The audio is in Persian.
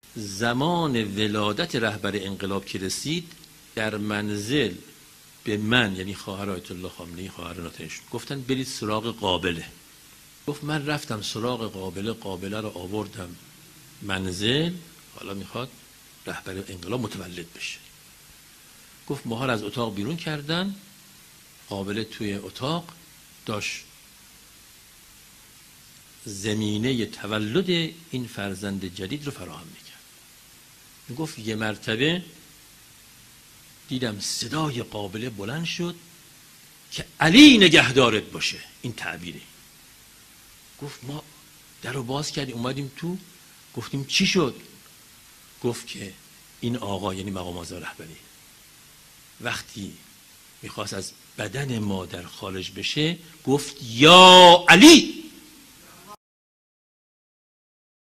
زمان ولادت رهبر انقلاب که رسید، در منزل به من، یعنی خواهر آیت الله خامنه‌ای، خواهر ناتنشون، گفتن برید سراغ قابله. گفت من رفتم سراغ قابله رو آوردم منزل، حالا میخواد رهبر انقلاب متولد بشه. گفت ماها رو از اتاق بیرون کردن، قابله توی اتاق داشت زمینه تولد این فرزند جدید رو فراهم میکرد. میگفت یه مرتبه دیدم صدای قابله بلند شد که علی نگهدارت باشه، این تعبیره. گفت ما در رو باز کردیم اومدیم تو، گفتیم چی شد؟ گفت که این آقا، یعنی مقام آزا رهبری، وقتی میخواست از بدن مادر خارج بشه گفت یا علی.